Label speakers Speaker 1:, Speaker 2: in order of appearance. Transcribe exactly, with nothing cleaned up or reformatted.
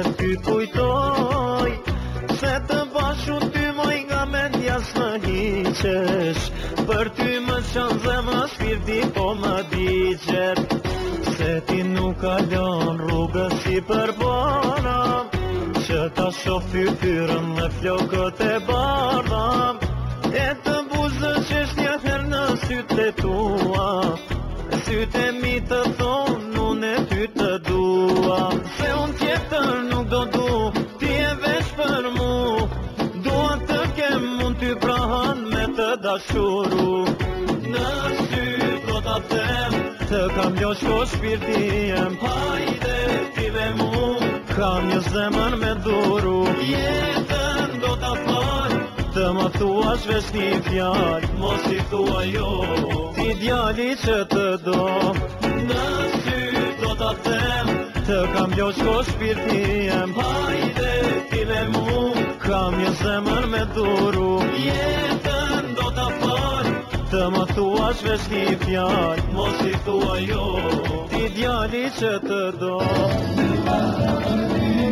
Speaker 1: ty kujtoj se të bashun ty moj nga mendja s'më hiqesh. Për ty më qanë zemra shpirti po më diqet. Se ti nuk kalon rrugës si për para, që ta shoh fytyrën me flokët e bardha, e të buzë qeshtja her në sytë e tua, sytë e mi të thonë unë e ty të dua. Se unë tjetër nuk do du, ti e veç për mu, dua të kem unë ty prahan me të dashuru. Në sy do t'a them, të kam ljoshko shpirti jem, hajde ti dhe mu, kam një zemër me duru. Jetën do t'a fal, të më thuash veç një fjall, mos i thua jo, ti djali që të do. Në sy do t'a them, të kam ljoshko shpirti jem, hajde ti dhe mu, kam një zemër me duru. Jetën do t'a fal, të më thuash veç një fjall, mos i thua jo, ti djali që të do.